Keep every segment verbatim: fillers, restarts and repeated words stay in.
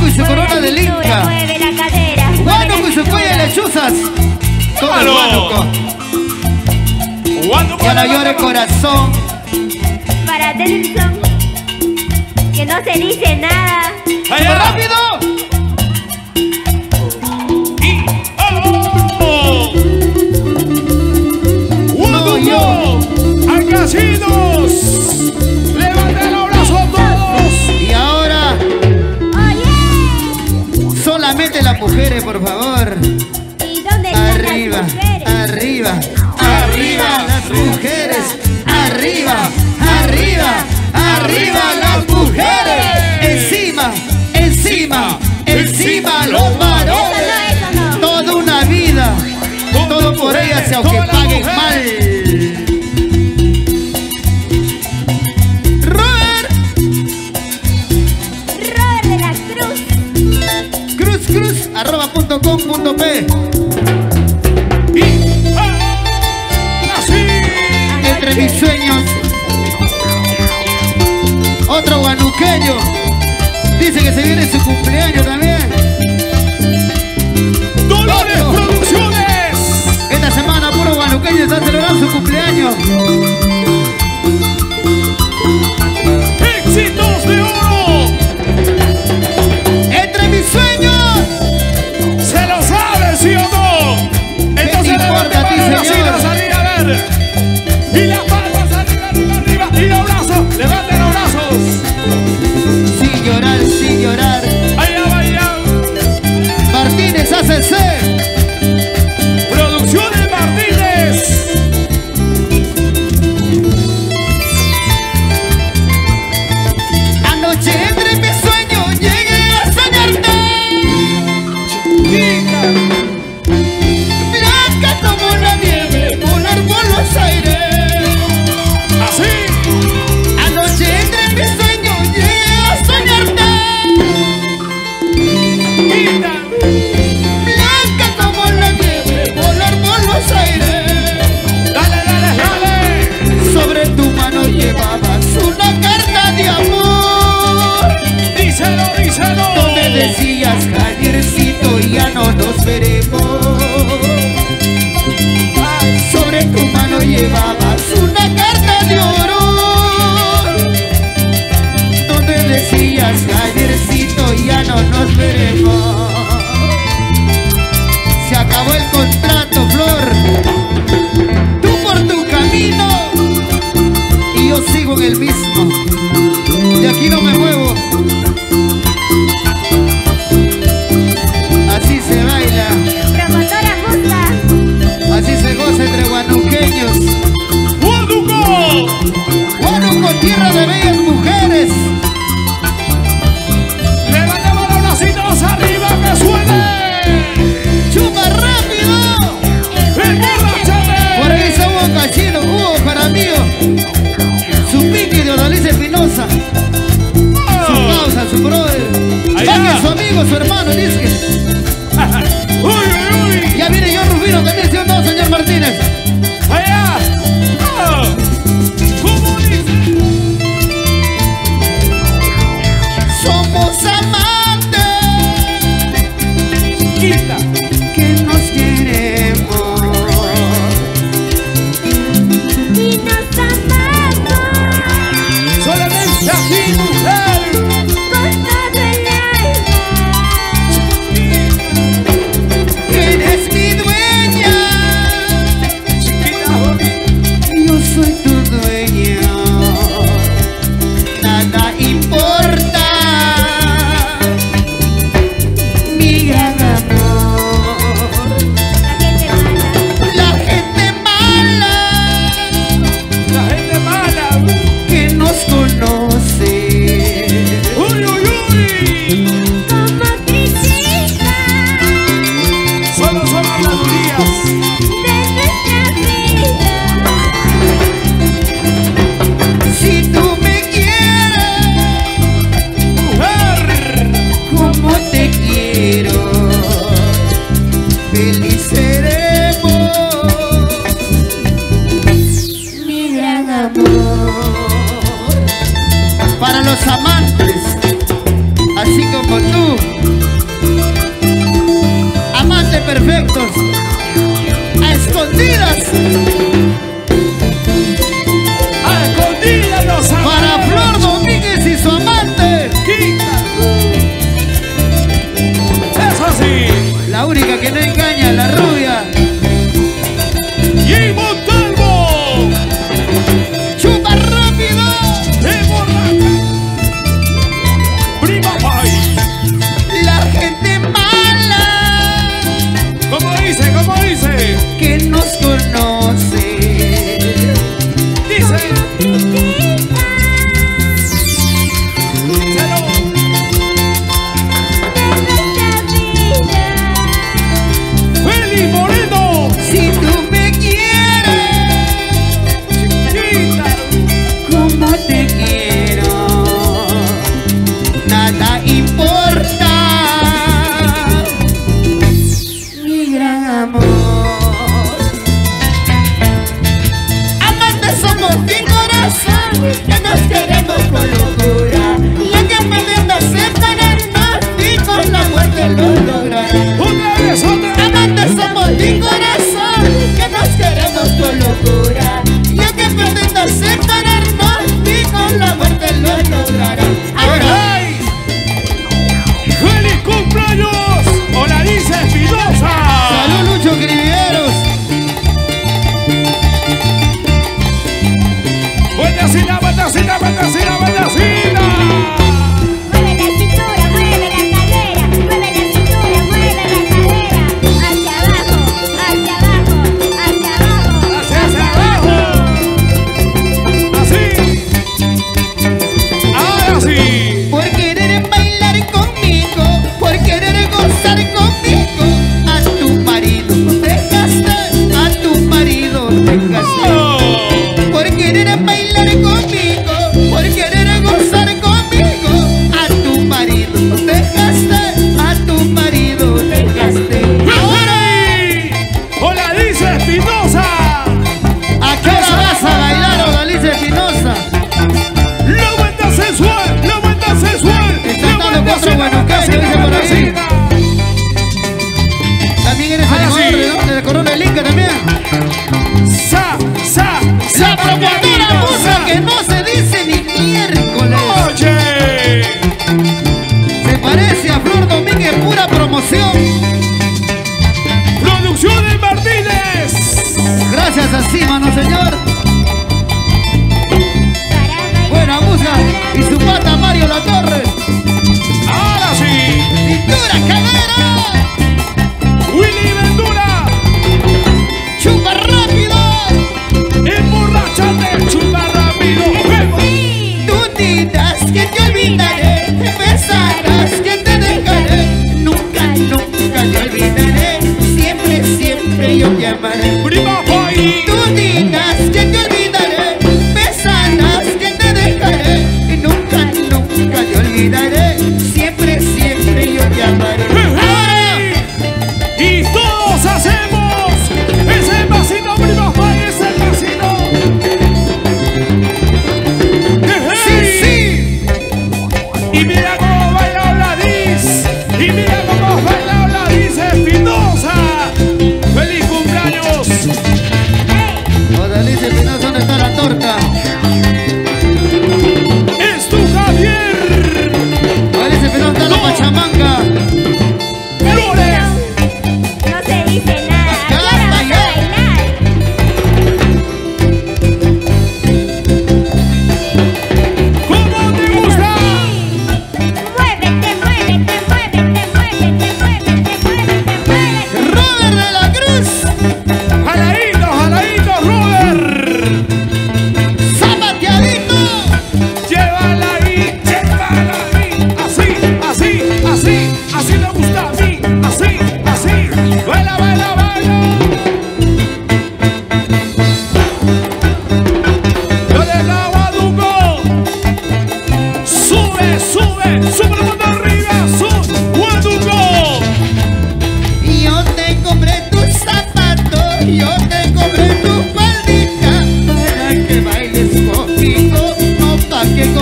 y su corona del Inca. Huánuco y su cuello de lechuzas. Todo el Huánuco. Ya no llore corazón. Para Denilson, que no se dice nada. ¡Allá! ¡Rápido! Y, oh, Huánuco, Alcacinos, levanten los brazos todos. Y ahora, Oye, solamente las mujeres, por favor. ¿y dónde están Arriba, las mujeres? arriba, arriba las mujeres. Arriba, arriba, arriba las mujeres. Encima, encima, encima los varones. Eso no, eso no. Toda una vida, todo por ellas, aunque paguen mal. Robert, Robert de la Cruz. cruz, cruz, arroba punto com punto p. Y, ah, así. Entre mis sueños, otro guanuqueño dice que se viene su cumpleaños también. Dolores Otro. Producciones. Esta semana puro guanuqueño está celebrando su cumpleaños. Éxitos de oro. Entre mis sueños, ¿Se lo sabe, sí o no? Entonces importa a ti, levanten las señor? manos arriba, a ver. Y las palmas arriba, arriba, arriba. Y los brazos, levanten los brazos. sin llorar, sin llorar. Allá vayan. Martínez A C C, Producciones Martínez. anoche entre mis sueños llegué a soñarte. Chiquita. Blanca como la nieve, volar por los aires. Así. Anoche entre mis sueños llegué a soñarte. Chiquita. Blanca como la nieve, volar por los aires. Dale, dale, dale. Sobre tu mano llevabas una carta de amor, Díselo, díselo. donde decías, Javiercito, ya no nos veremos. Sobre tu mano llevabas una carta de oro, donde decías, Javiercito, ya no nos veremos. Se acabó el contrato, Flor. Tú por tu camino y yo sigo en el mismo. De aquí no me muevo. Así se baila, Promotora Musa. así se goza entre guanuqueños. Huánuco. Huánuco, tierra de bellas mujeres. Levantemos los bracitos arriba, que suene. ¡Chupa rápido! ¡Emborráchate! Por ahí está Hugo Cachino, Hugo Jaramillo, su pique de Odalice Espinosa, su pausa, su brother. Allá. Paque su amigo, su hermano, dice. ¡Uy, uy, uy! Ya viene yo Rufino también, ¿sí o no, señor Martínez? ¡Allá! ¡Oh! ¿Cómo dice? Somos amantes Quita. que nos queremos. Y nos amamos Solamente así, mujer. con todo el alma. Eres mi dueña, Chiquita. yo soy tu dueño. Nada importa, mi gran amor. La gente mala. La gente mala La gente mala. que nos conoce. ¡Uy, uy, uy! Como critica Solo somos las días. de nuestra vida. Si tú me quieres Mujer. como te quiero, feliz seremos, mi gran amor. Para los amantes, así como tú,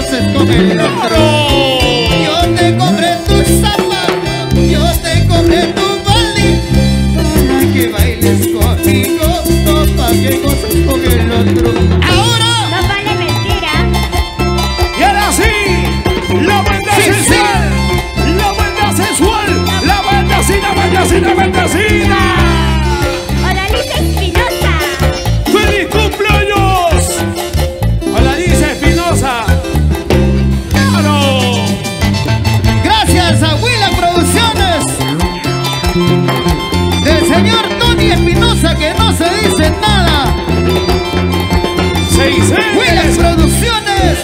goces con el otro. Yo te compré tus zapatos, yo te compré tu balín, para que bailes conmigo, no para que goces con el otro. Ahora, No vale mentira. Y ahora sí, la banda Sí, sensual, la banda sensual, la bandacina, bandacina, bandacina. Odalisa Espinosa. ¡Feliz cumpleaños! Hola, dice Espinosa. ¡Claro! gracias a Willa Producciones, del señor Tony Espinosa, que no se dice nada. ¡Seis Willa eres! Producciones,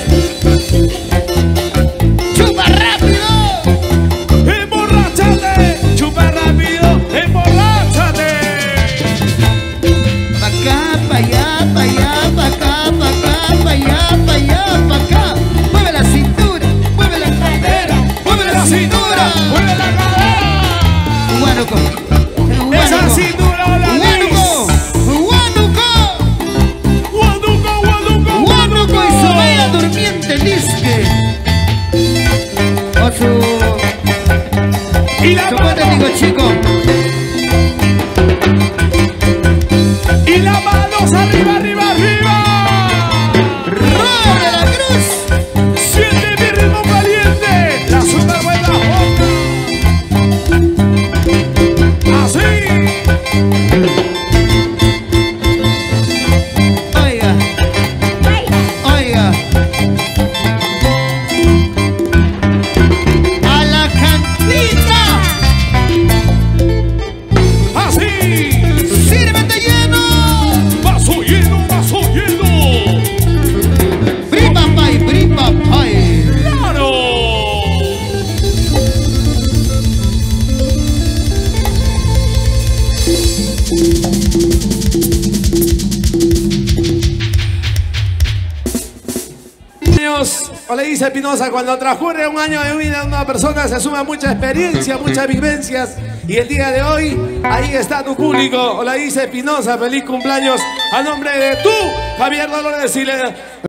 chupa rápido. ¡Emborráchate! ¡Chupa rápido! ¡Emborráchate! Pa' acá, pa' allá, pa' allá, pa' acá, pa' acá, pa' allá, pa' allá, pa' acá. Mueve la cintura, mueve la cadera, mueve la cintura. ¡Mueve la cadera! Huánuco, ¡Esa Huánuco, cintura, hola, Huánuco, Huánuco, ¡Guaduco, guaduco, Huánuco y su bella durmiente disque. O su... Y la ¿Cómo te mano, digo, chico? y la manos arriba, arriba, arriba. ¡Roble la cruz! Siente mi ritmo caliente, la super buena boca. Así. Oiga, Baila. oiga. A la cantina. Así. ¡Sírvete lleno! Vaso lleno, vaso lleno. ¡Bripa pay, bripa pay! ¡Claro! Niños, o le dice Espinosa, cuando transcurre un año de vida de una persona se suma mucha experiencia, muchas vivencias, y el día de hoy ahí está tu público. O le dice Espinosa, feliz cumpleaños a nombre de tú, Javier Dolores, y le